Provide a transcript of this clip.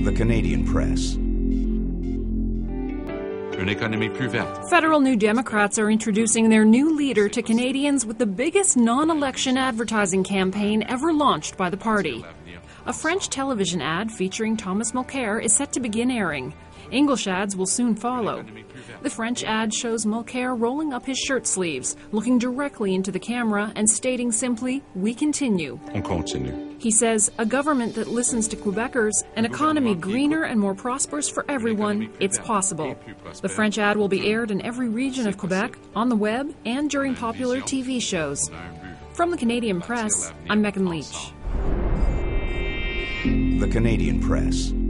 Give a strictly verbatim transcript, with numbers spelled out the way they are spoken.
The Canadian Press. Federal New Democrats are introducing their new leader to Canadians with the biggest non-election advertising campaign ever launched by the party. A French television ad featuring Thomas Mulcair is set to begin airing. English ads will soon follow. The French ad shows Mulcair rolling up his shirt sleeves, looking directly into the camera and stating simply, "We continue." On continue. He says, a government that listens to Quebecers, an economy greener and more prosperous for everyone, it's possible. The French ad will be aired in every region of Quebec, on the web, and during popular T V shows. From the Canadian Press, I'm Megan Leach. The Canadian Press.